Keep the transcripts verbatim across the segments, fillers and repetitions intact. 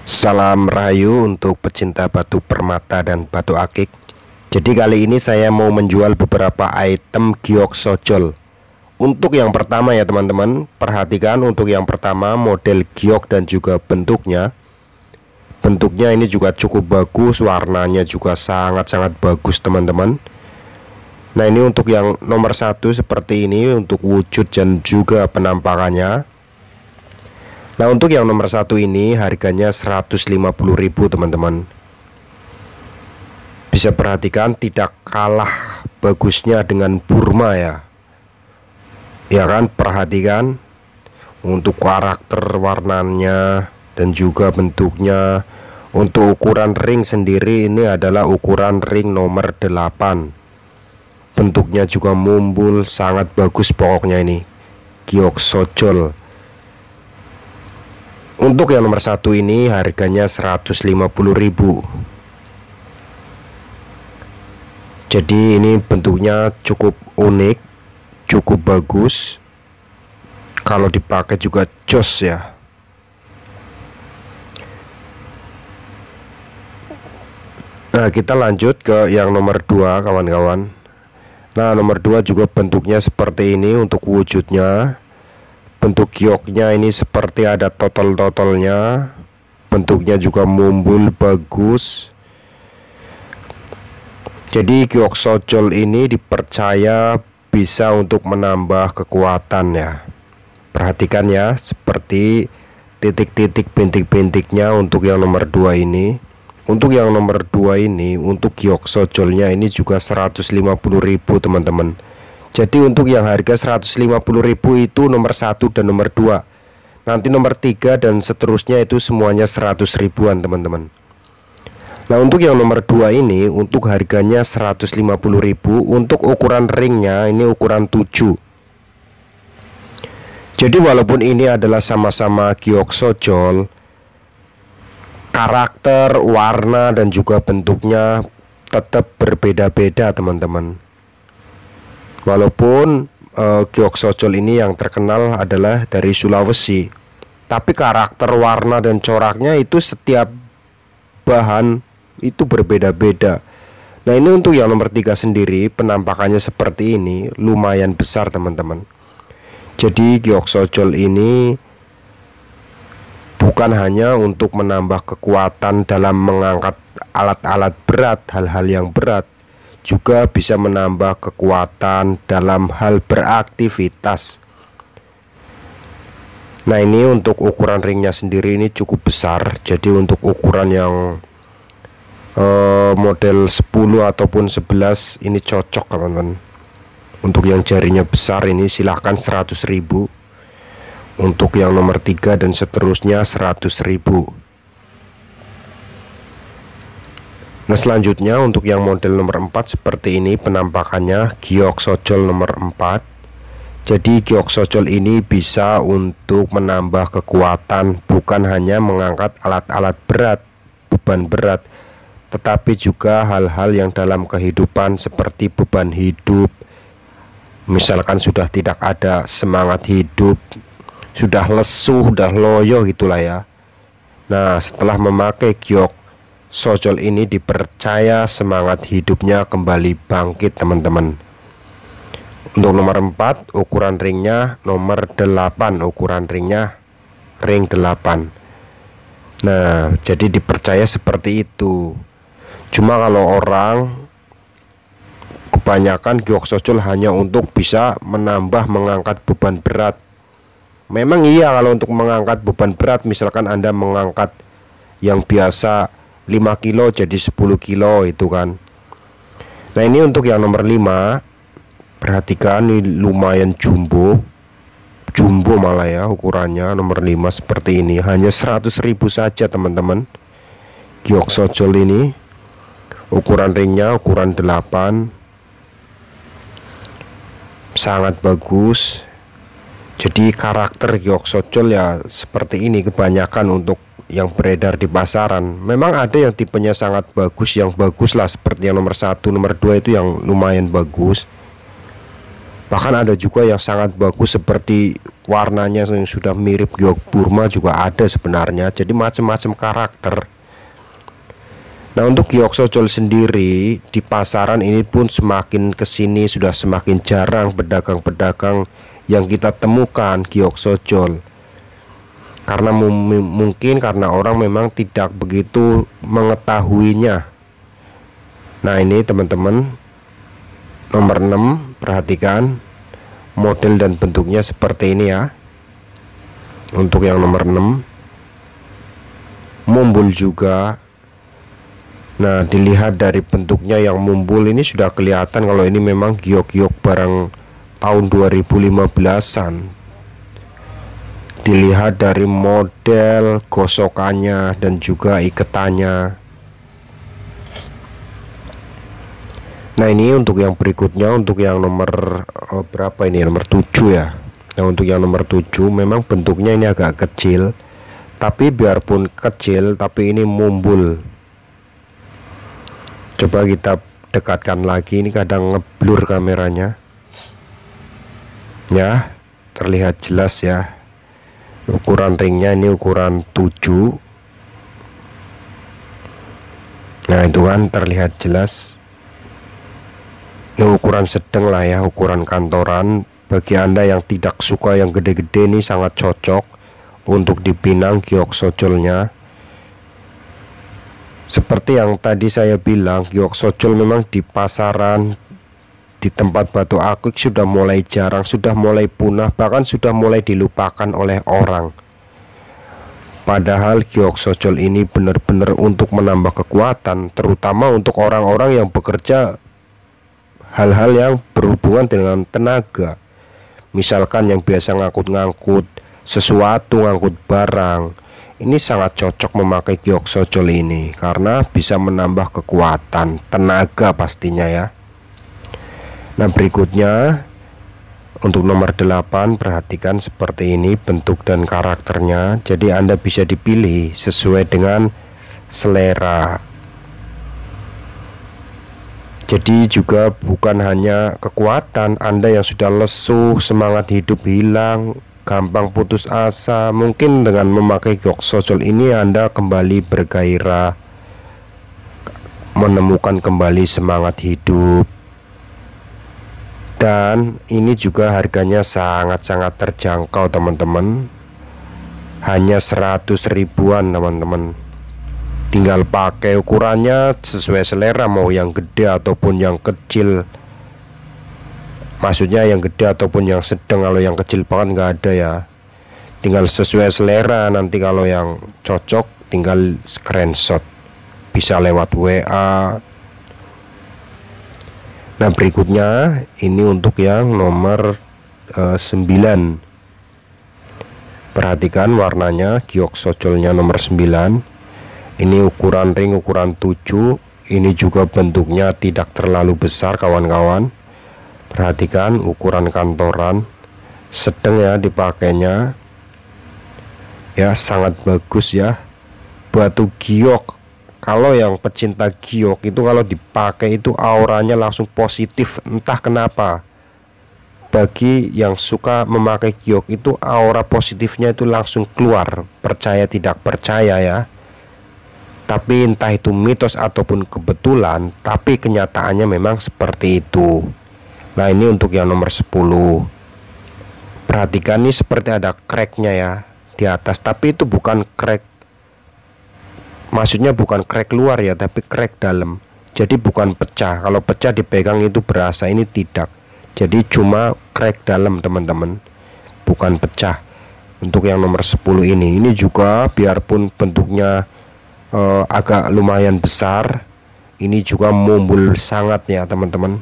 Salam rahayu untuk pecinta batu permata dan batu akik. Jadi kali ini saya mau menjual beberapa item giok sojol. Untuk yang pertama ya teman-teman, perhatikan untuk yang pertama model giok dan juga bentuknya. Bentuknya ini juga cukup bagus, warnanya juga sangat-sangat bagus teman-teman. Nah ini untuk yang nomor satu seperti ini untuk wujud dan juga penampakannya. Nah untuk yang nomor satu ini harganya seratus lima puluh ribu teman-teman. Bisa perhatikan tidak kalah bagusnya dengan Burma ya. Ya kan, perhatikan untuk karakter warnanya dan juga bentuknya. Untuk ukuran ring sendiri ini adalah ukuran ring nomor delapan. Bentuknya juga mumbul, sangat bagus pokoknya ini giok sojol. Untuk yang nomor satu ini harganya seratus lima puluh ribu. Jadi ini bentuknya cukup unik, cukup bagus. Kalau dipakai juga jos ya. Nah kita lanjut ke yang nomor dua kawan-kawan. Nah nomor dua juga bentuknya seperti ini untuk wujudnya. Bentuk gioknya ini seperti ada totol-totolnya. Bentuknya juga mumbul bagus. Jadi giok sojol ini dipercaya bisa untuk menambah kekuatan ya. Perhatikan ya, seperti titik-titik bintik-bintiknya untuk yang nomor dua ini. Untuk yang nomor dua ini, untuk giok sojolnya ini juga seratus lima puluh ribu teman-teman. Jadi untuk yang harga seratus lima puluh ribu itu nomor satu dan nomor dua. Nanti nomor tiga dan seterusnya itu semuanya seratus ribuan teman-teman. Nah untuk yang nomor dua ini, untuk harganya seratus lima puluh ribu. Untuk ukuran ringnya ini ukuran tujuh. Jadi walaupun ini adalah sama-sama giok sojol, karakter, warna dan juga bentuknya tetap berbeda-beda teman-teman. Walaupun uh, giok sojol ini yang terkenal adalah dari Sulawesi, tapi karakter, warna dan coraknya itu setiap bahan itu berbeda-beda. Nah ini untuk yang nomor tiga sendiri, penampakannya seperti ini, lumayan besar teman-teman. Jadi giok sojol ini bukan hanya untuk menambah kekuatan dalam mengangkat alat-alat berat, hal-hal yang berat, juga bisa menambah kekuatan dalam hal beraktivitas. Nah ini untuk ukuran ringnya sendiri ini cukup besar. Jadi untuk ukuran yang eh, model sepuluh ataupun sebelas ini cocok teman-teman. Untuk yang jarinya besar ini silahkan seratus ribu. Untuk yang nomor tiga dan seterusnya seratus ribu. Nah selanjutnya untuk yang model nomor empat seperti ini penampakannya giok sojol nomor empat. Jadi giok sojol ini bisa untuk menambah kekuatan, bukan hanya mengangkat alat-alat berat, beban berat, tetapi juga hal-hal yang dalam kehidupan seperti beban hidup. Misalkan sudah tidak ada semangat hidup, sudah lesu, sudah loyo gitulah ya. Nah setelah memakai giok sojol ini dipercaya semangat hidupnya kembali bangkit teman-teman. Untuk nomor empat ukuran ringnya nomor delapan, ukuran ringnya ring delapan. Nah jadi dipercaya seperti itu. Cuma kalau orang kebanyakan giok sojol hanya untuk bisa menambah mengangkat beban berat. Memang iya kalau untuk mengangkat beban berat, misalkan Anda mengangkat yang biasa lima kilo jadi sepuluh kilo itu kan. Nah ini untuk yang nomor lima, perhatikan ini lumayan jumbo, jumbo malah ya ukurannya. Nomor lima seperti ini, hanya seratus ribu saja teman-teman. Giok sojol ini ukuran ringnya ukuran delapan, sangat bagus. Jadi karakter giok sojol ya seperti ini kebanyakan untuk yang beredar di pasaran. Memang ada yang tipenya sangat bagus, yang bagus lah seperti yang nomor satu, nomor dua itu yang lumayan bagus. Bahkan ada juga yang sangat bagus seperti warnanya yang sudah mirip giok Burma juga ada sebenarnya. Jadi macam-macam karakter. Nah, untuk giok sojol sendiri di pasaran ini pun semakin kesini sudah semakin jarang pedagang-pedagang yang kita temukan giok sojol. Karena mungkin karena orang memang tidak begitu mengetahuinya. Nah, ini teman-teman, nomor enam, perhatikan model dan bentuknya seperti ini ya. Untuk yang nomor enam, mumbul juga. Nah, dilihat dari bentuknya yang mumbul ini sudah kelihatan kalau ini memang giok-giok barang tahun dua ribu lima belasan. Dilihat dari model gosokannya dan juga iketannya. Nah, ini untuk yang berikutnya, untuk yang nomor oh, berapa ini? Nomor tujuh ya. Nah, untuk yang nomor tujuh memang bentuknya ini agak kecil. Tapi biarpun kecil, tapi ini mumbul. Coba kita dekatkan lagi, ini kadang ngeblur kameranya. Ya, terlihat jelas ya. Ukuran ringnya ini ukuran tujuh. Nah, itu kan terlihat jelas. Ini ukuran sedang lah ya, ukuran kantoran. Bagi Anda yang tidak suka yang gede-gede ini sangat cocok untuk dipinang giok sojolnya. Seperti yang tadi saya bilang, giok sojol memang di pasaran, di tempat batu akik sudah mulai jarang, sudah mulai punah, bahkan sudah mulai dilupakan oleh orang. Padahal giok sojol ini benar-benar untuk menambah kekuatan, terutama untuk orang-orang yang bekerja hal-hal yang berhubungan dengan tenaga. Misalkan yang biasa ngangkut-ngangkut sesuatu, ngangkut barang. Ini sangat cocok memakai giok sojol ini karena bisa menambah kekuatan, tenaga pastinya ya. Nah, berikutnya untuk nomor delapan, perhatikan seperti ini bentuk dan karakternya. Jadi Anda bisa dipilih sesuai dengan selera. Jadi juga bukan hanya kekuatan, Anda yang sudah lesu, semangat hidup hilang, gampang putus asa, mungkin dengan memakai giok sojol ini Anda kembali bergairah, menemukan kembali semangat hidup. Dan ini juga harganya sangat-sangat terjangkau teman-teman, hanya seratus ribuan teman-teman. Tinggal pakai ukurannya sesuai selera, mau yang gede ataupun yang kecil. Maksudnya yang gede ataupun yang sedang, kalau yang kecil banget nggak ada ya. Tinggal sesuai selera, nanti kalau yang cocok tinggal screenshot, bisa lewat W A. Nah, berikutnya ini untuk yang nomor uh, sembilan. Perhatikan warnanya, giok sojolnya nomor sembilan. Ini ukuran ring ukuran tujuh. Ini juga bentuknya tidak terlalu besar kawan-kawan. Perhatikan ukuran kantoran, sedang ya dipakainya. Ya, sangat bagus ya. Batu giok, kalau yang pecinta giok itu kalau dipakai itu auranya langsung positif, entah kenapa. Bagi yang suka memakai giok itu aura positifnya itu langsung keluar, percaya tidak percaya ya. Tapi entah itu mitos ataupun kebetulan, tapi kenyataannya memang seperti itu. Nah, ini untuk yang nomor sepuluh. Perhatikan nih, seperti ada cracknya ya di atas, tapi itu bukan crack, maksudnya bukan crack luar ya, tapi crack dalam. Jadi bukan pecah, kalau pecah dipegang itu berasa, ini tidak. Jadi cuma crack dalam teman-teman, bukan pecah. Untuk yang nomor sepuluh ini, ini juga biarpun bentuknya uh, agak lumayan besar, ini juga mumbul sangat ya teman-teman.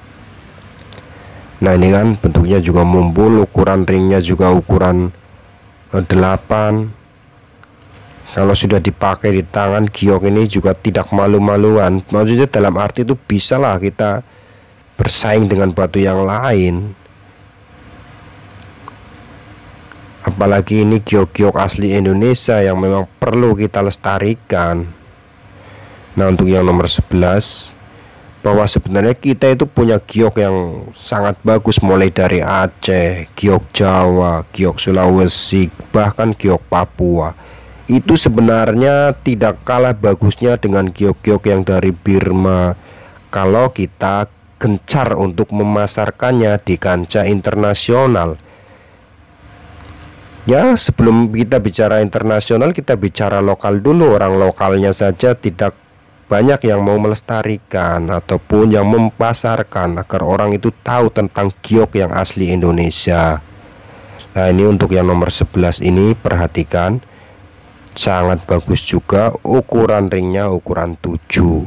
Nah, ini kan bentuknya juga mumbul, ukuran ringnya juga ukuran uh, delapan. Kalau sudah dipakai di tangan, giok ini juga tidak malu-maluan. Maksudnya dalam arti itu bisalah kita bersaing dengan batu yang lain. Apalagi ini giok-giok asli Indonesia yang memang perlu kita lestarikan. Nah, untuk yang nomor sebelas, bahwa sebenarnya kita itu punya giok yang sangat bagus, mulai dari Aceh, giok Jawa, giok Sulawesi, bahkan giok Papua. Itu sebenarnya tidak kalah bagusnya dengan giok-giok yang dari Birma kalau kita gencar untuk memasarkannya di kancah internasional. Ya, sebelum kita bicara internasional, kita bicara lokal dulu. Orang lokalnya saja tidak banyak yang mau melestarikan ataupun yang mempasarkan agar orang itu tahu tentang giok yang asli Indonesia. Nah, ini untuk yang nomor sebelas ini, perhatikan, sangat bagus juga, ukuran ringnya ukuran tujuh.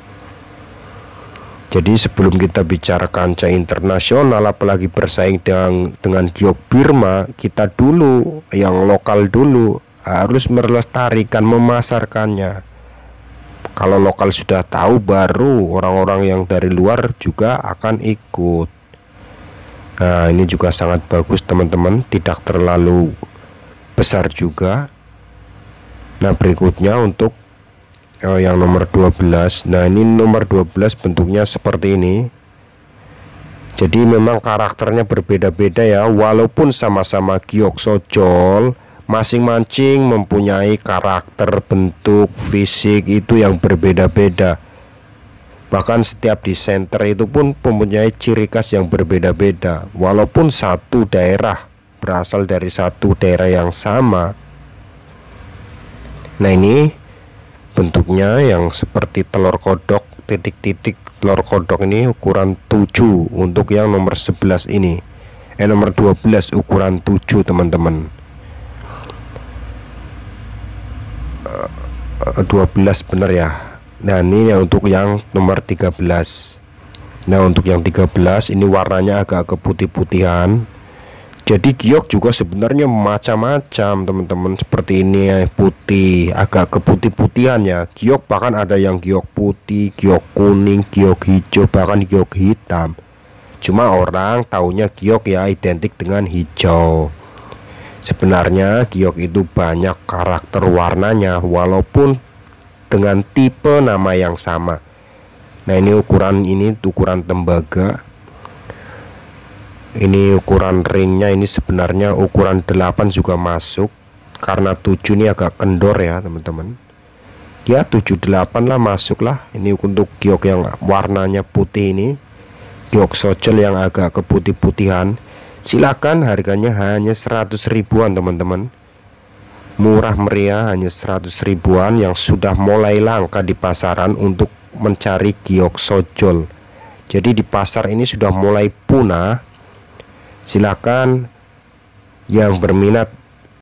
Jadi sebelum kita bicara kancah internasional, apalagi bersaing dengan dengan giok Birma, kita dulu yang lokal dulu harus melestarikan, memasarkannya. Kalau lokal sudah tahu, baru orang-orang yang dari luar juga akan ikut. Nah, ini juga sangat bagus teman-teman, tidak terlalu besar juga. Nah, berikutnya untuk oh, yang nomor dua belas. Nah, ini nomor dua belas bentuknya seperti ini. Jadi memang karakternya berbeda-beda ya, walaupun sama-sama giok sojol, masing-masing mempunyai karakter, bentuk, fisik itu yang berbeda-beda. Bahkan setiap di center itu pun mempunyai ciri khas yang berbeda-beda, walaupun satu daerah, berasal dari satu daerah yang sama. Nah, ini bentuknya yang seperti telur kodok, titik-titik telur kodok ini ukuran tujuh untuk yang nomor sebelas ini. Eh nomor dua belas ukuran tujuh teman-teman. dua belas bener ya. Nah, ini ya untuk yang nomor tiga belas. Nah, untuk yang tiga belas ini warnanya agak keputih-putihan. Jadi giok juga sebenarnya macam-macam teman-teman, seperti ini ya, putih, agak keputih-putihan ya. Giok bahkan ada yang giok putih, giok kuning, giok hijau, bahkan giok hitam. Cuma orang taunya giok ya identik dengan hijau. Sebenarnya giok itu banyak karakter warnanya, walaupun dengan tipe nama yang sama. Nah, ini ukuran ini ukuran tembaga. Ini ukuran ringnya ini sebenarnya ukuran delapan juga masuk, karena tujuh ini agak kendor ya teman-teman. Ya tujuh delapan lah masuk lah. Ini untuk giok yang warnanya putih ini, giok sojol yang agak keputih-putihan. Silakan, harganya hanya seratus ribuan teman-teman. Murah meriah, hanya seratus ribuan yang sudah mulai langka di pasaran untuk mencari giok sojol. Jadi di pasar ini sudah mulai punah. Silakan yang berminat